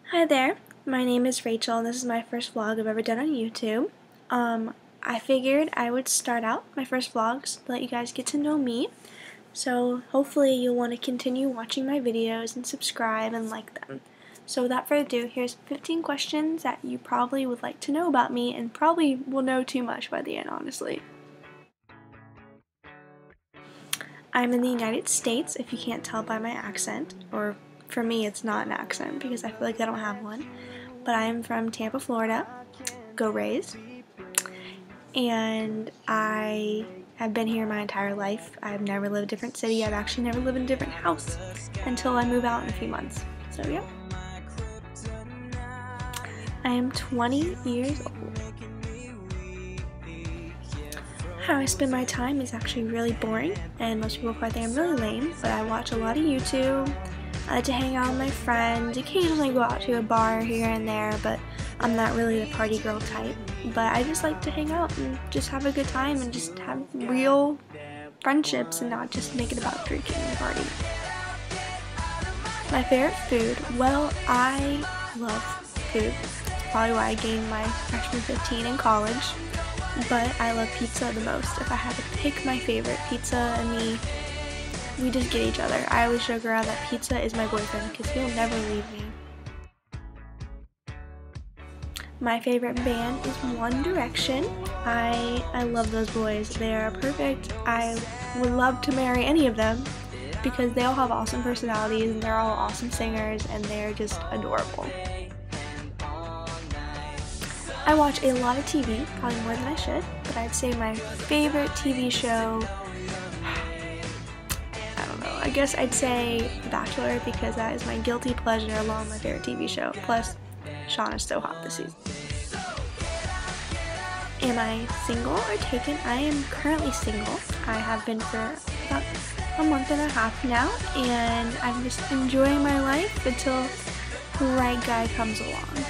Hi there, my name is Rachel and this is my first vlog I've ever done on YouTube. I figured I would start out my first vlogs to let you guys get to know me. So hopefully you'll want to continue watching my videos and subscribe and like them. So without further ado, here's 15 questions that you probably would like to know about me and probably will know too much by the end, honestly. I'm in the United States, if you can't tell by my accent, or for me it's not an accent because I feel like I don't have one. But I'm from Tampa, Florida. Go Rays. And I have been here my entire life. I've never lived in a different city. I've actually never lived in a different house until I move out in a few months. So yeah. I am 20 years old. How I spend my time is actually really boring, and most people probably think I'm really lame, but I watch a lot of YouTube. I like to hang out with my friends, occasionally go out to a bar here and there, but I'm not really the party girl type. But I just like to hang out and just have a good time and just have real friendships and not just make it about drinking and partying. My favorite food? Well, I love food. That's probably why I gained my freshman 15 in college. But I love pizza the most. If I had to pick my favorite, pizza and me, we just get each other. I always joke around that pizza is my boyfriend because he'll never leave me. My favorite band is One Direction. I love those boys. They are perfect. I would love to marry any of them because they all have awesome personalities and they're all awesome singers and they're just adorable. I watch a lot of TV, probably more than I should, but I'd say my favorite TV show, I don't know, I guess I'd say The Bachelor because that is my guilty pleasure along with my favorite TV show, plus Sean is so hot this season. Am I single or taken? I am currently single. I have been for about a month and a half now, and I'm just enjoying my life until the right guy comes along.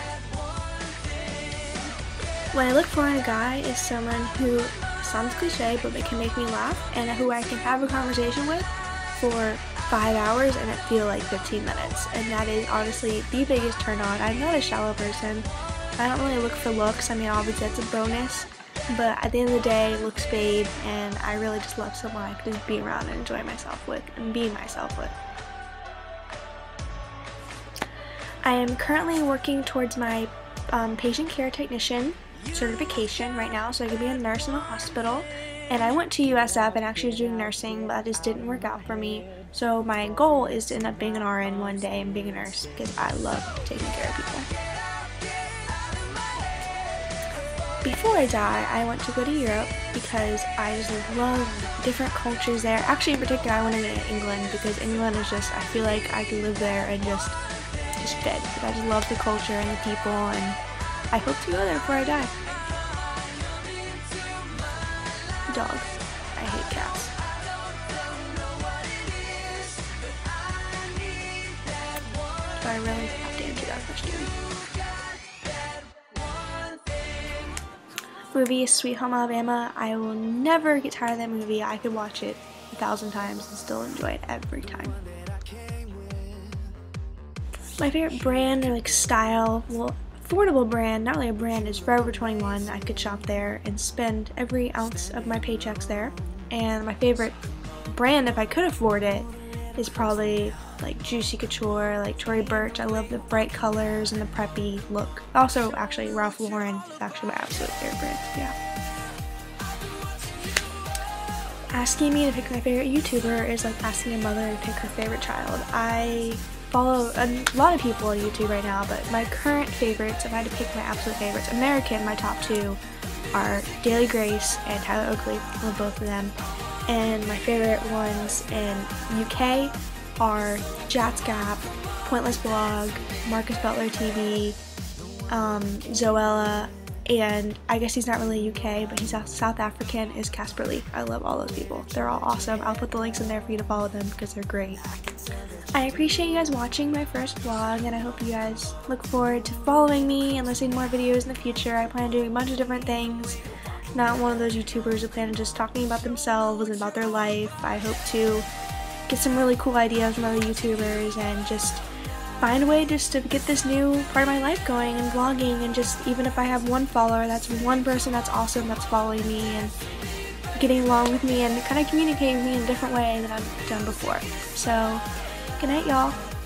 What I look for in a guy is someone who sounds cliche, but they can make me laugh, and who I can have a conversation with for 5 hours and it feel like 15 minutes. And that is honestly the biggest turn on. I'm not a shallow person. I don't really look for looks. I mean, obviously that's a bonus, but at the end of the day, looks fade, and I really just love someone I can just be around and enjoy myself with and be myself with. I am currently working towards my patient care technician certification right now, so I could be a nurse in a hospital. And I went to USF and actually was doing nursing, but that just didn't work out for me. So my goal is to end up being an RN one day and being a nurse because I love taking care of people. Before I die, I want to go to Europe because I just love different cultures there. Actually, in particular, I want to go to England because England is just, I feel like I could live there and just fit. I just love the culture and the people, and I hope to go there before I die. Dog. I hate cats. Do I really have to answer that question? Movie is Sweet Home Alabama. I will never get tired of that movie. I could watch it 1,000 times and still enjoy it every time. My favorite brand or like style, well, affordable brand, not really a brand, is Forever 21. I could shop there and spend every ounce of my paychecks there. And my favorite brand, if I could afford it, is probably like Juicy Couture, like Tory Burch. I love the bright colors and the preppy look. Also, actually, Ralph Lauren is actually my absolute favorite brand, yeah. Asking me to pick my favorite YouTuber is like asking a mother to pick her favorite child. I follow a lot of people on YouTube right now, but my current favorites, if I had to pick my absolute favorites, American, my top two, are Daily Grace and Tyler Oakley. I love both of them. And my favorite ones in UK are Jats Gap, Pointless Blog, Marcus Butler TV, Zoella, and I guess he's not really UK, but he's South African, is Casper Lee. I love all those people. They're all awesome. I'll put the links in there for you to follow them because they're great. I appreciate you guys watching my first vlog, and I hope you guys look forward to following me and listening to more videos in the future. I plan on doing a bunch of different things. Not one of those YouTubers who plan on just talking about themselves and about their life. I hope to get some really cool ideas from other YouTubers and just find a way just to get this new part of my life going and vlogging, and just even if I have one follower, that's one person that's awesome that's following me and getting along with me and kind of communicating with me in a different way than I've done before. So, good night, y'all.